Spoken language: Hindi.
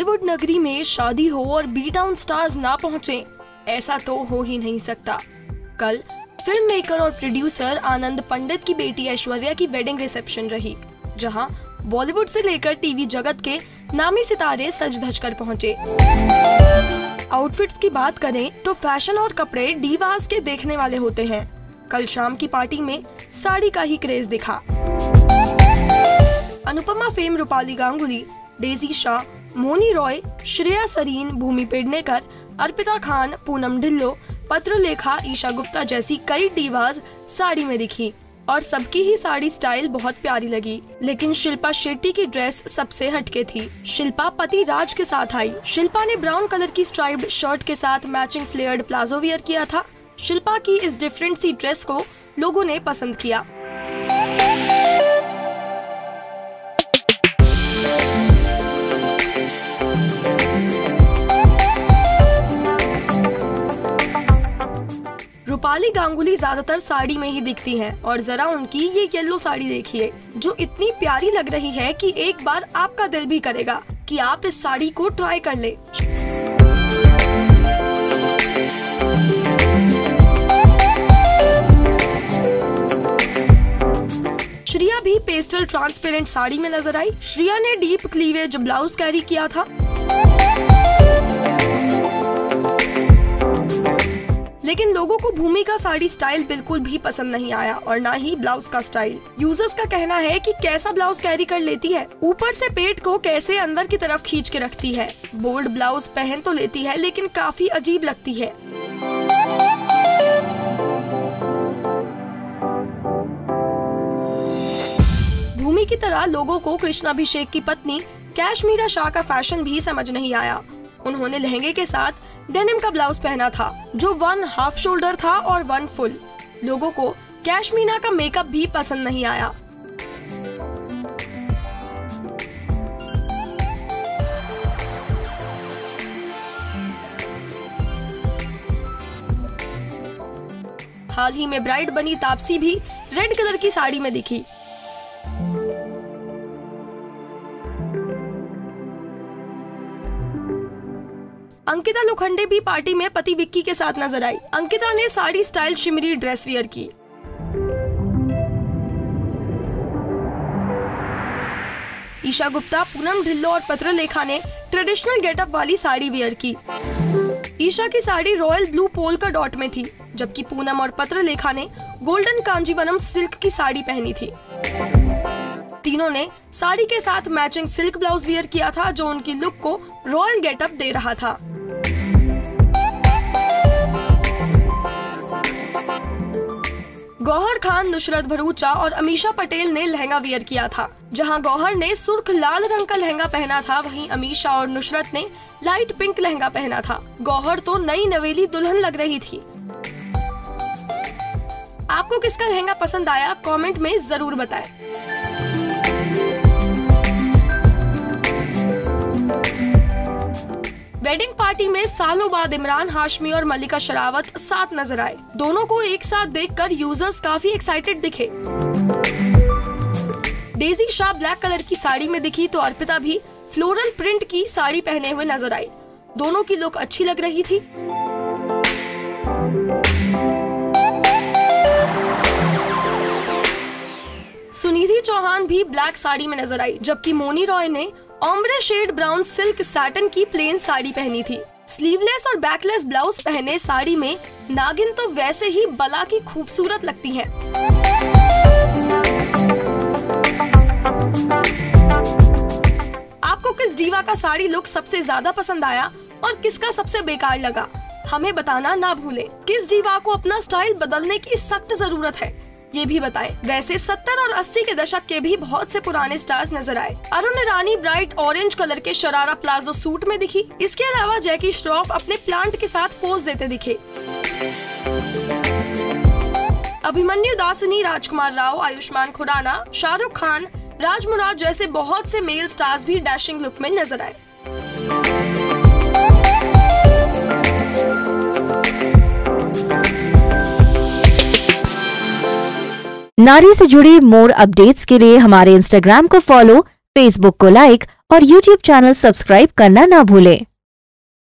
बॉलीवुड नगरी में शादी हो और बी टाउन स्टार्स ना पहुंचे, ऐसा तो हो ही नहीं सकता। कल फिल्म मेकर और प्रोड्यूसर आनंद पंडित की बेटी ऐश्वर्या की वेडिंग रिसेप्शन रही, जहां बॉलीवुड से लेकर टीवी जगत के नामी सितारे सज धज कर पहुंचे। आउटफिट्स की बात करें तो फैशन और कपड़े डीवास के देखने वाले होते हैं। कल शाम की पार्टी में साड़ी का ही क्रेज दिखा। अनुपमा फेम रूपाली गांगुली, डेजी शाह, मोनी रॉय, श्रेया सरीन, भूमि पेडनेकर, अर्पिता खान, पूनम ढिल्लो, पत्रलेखा, ईशा गुप्ता जैसी कई डीवास साड़ी में दिखी और सबकी ही साड़ी स्टाइल बहुत प्यारी लगी। लेकिन शिल्पा शेट्टी की ड्रेस सबसे हटके थी। शिल्पा पति राज के साथ आई। शिल्पा ने ब्राउन कलर की स्ट्राइप्ड शर्ट के साथ मैचिंग फ्लेयर्ड प्लाजो वियर किया था। शिल्पा की इस डिफरेंट सी ड्रेस को लोगों ने पसंद किया। रूपाली गांगुली ज्यादातर साड़ी में ही दिखती हैं और जरा उनकी ये येलो साड़ी देखिए, जो इतनी प्यारी लग रही है कि एक बार आपका दिल भी करेगा कि आप इस साड़ी को ट्राई कर ले। श्रेया भी पेस्टल ट्रांसपेरेंट साड़ी में नजर आई। श्रेया ने डीप क्लीवेज ब्लाउज कैरी किया था। लेकिन लोगों को भूमि का साड़ी स्टाइल बिल्कुल भी पसंद नहीं आया और ना ही ब्लाउज का स्टाइल। यूजर्स का कहना है कि कैसा ब्लाउज कैरी कर लेती है, ऊपर से पेट को कैसे अंदर की तरफ खींच के रखती है। बोल्ड ब्लाउज पहन तो लेती है लेकिन काफी अजीब लगती है। भूमि की तरह लोगों को कृष्णाभिषेक की पत्नी कैशमीरा शाह का फैशन भी समझ नहीं आया। उन्होंने लहंगे के साथ डेनिम का ब्लाउज पहना था, जो 1 हाफ शोल्डर था और 1 फुल। लोगों को कैशमीरा का मेकअप भी पसंद नहीं आया। हाल ही में ब्राइड बनी तापसी भी रेड कलर की साड़ी में दिखी। अंकिता लोखंडे भी पार्टी में पति विक्की के साथ नजर आई। अंकिता ने sari style shimmery dress wear की। ईशा गुप्ता, पूनम ढिल्लो और पत्रलेखा ने ट्रेडिशनल गेटअप वाली साड़ी वियर की। ईशा की sari royal blue polka dot में थी, जबकि पूनम और पत्रलेखा ने गोल्डन कांजीवरम सिल्क की साड़ी पहनी थी। तीनों ने साड़ी के साथ मैचिंग सिल्क ब्लाउज वियर किया था, जो उनकी लुक को रॉयल गेटअप दे रहा था। गौहर खान, नुसरत भरूचा और अमीषा पटेल ने लहंगा वियर किया था। जहां गौहर ने सुर्ख लाल रंग का लहंगा पहना था, वहीं अमीषा और नुसरत ने लाइट पिंक लहंगा पहना था। गौहर तो नई नवेली दुल्हन लग रही थी। आपको किसका लहंगा पसंद आया, कमेंट में जरूर बताएं। वेडिंग पार्टी में सालों बाद इमरान हाशमी और मल्लिका शेरावत साथ नजर आए। दोनों को एक साथ देखकर यूजर्स काफी एक्साइटेड दिखे। डेजी शाह ब्लैक कलर की साड़ी में दिखी तो अर्पिता भी फ्लोरल प्रिंट की साड़ी पहने हुए नजर आई। दोनों की लुक अच्छी लग रही थी। सुनिधि चौहान भी ब्लैक साड़ी में नजर आई, जबकि मोनी रॉय ने ombre shade brown silk satin की प्लेन साड़ी पहनी थी। स्लीवलेस और बैकलेस ब्लाउज पहने साड़ी में नागिन तो वैसे ही बला की खूबसूरत लगती हैं। आपको किस डीवा का साड़ी लुक सबसे ज्यादा पसंद आया और किसका सबसे बेकार लगा, हमें बताना ना भूलें। किस डीवा को अपना स्टाइल बदलने की सख्त जरूरत है, ये भी बताएं। वैसे 70 और 80 के दशक के भी बहुत से पुराने स्टार्स नजर आए। Arun Irani bright orange colour के शरारा प्लाजो सूट में दिखी। इसके अलावा जैकी श्रॉफ अपने प्लांट के साथ पोज देते दिखे। अभिमन्यु दासनी, राजकुमार राव, आयुष्मान खुराना, शाहरुख खान, राज मुराद जैसे बहुत से मेल स्टार्स भी डैशिंग लुक में नजर आए। नारी से जुड़ी मोर अपडेट्स के लिए हमारे इंस्टाग्राम को फॉलो, फेसबुक को लाइक और YouTube चैनल सब्सक्राइब करना ना भूलें।